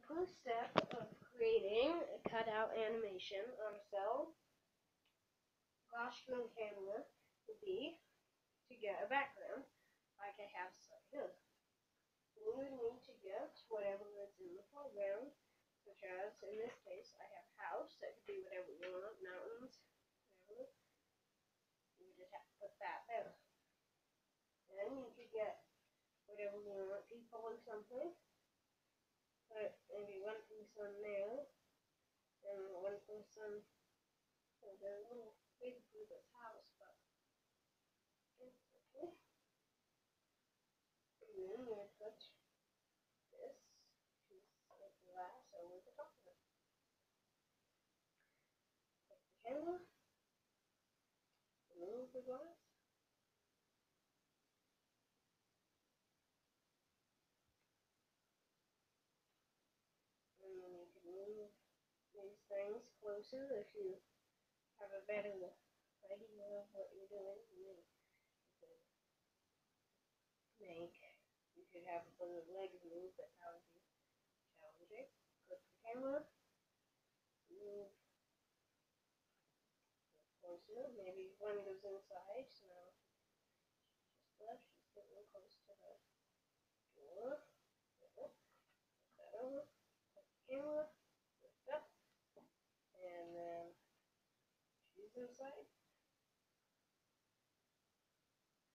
first step of creating a cutout animation on a cell glass screen camera would be to get a background like I have set here. We would need to get whatever is in the foreground, such as, in this case, I have a house. That could be whatever you want, mountains, whatever. You just have to put that there. Then you could get whatever you want, people or something. Put maybe one person there, and one person, there's a little big for this house, but it's okay. And then you would put this piece of glass over the top of it. Take the camera, remove the glass, and then you can move these things closer if you have a better idea of what you're doing. You could have the legs move, but that would be challenging. Click the camera, move closer. Maybe one goes inside, so now just left. She's getting close to the door. Put that over. Click the camera, lift up, and then she's inside.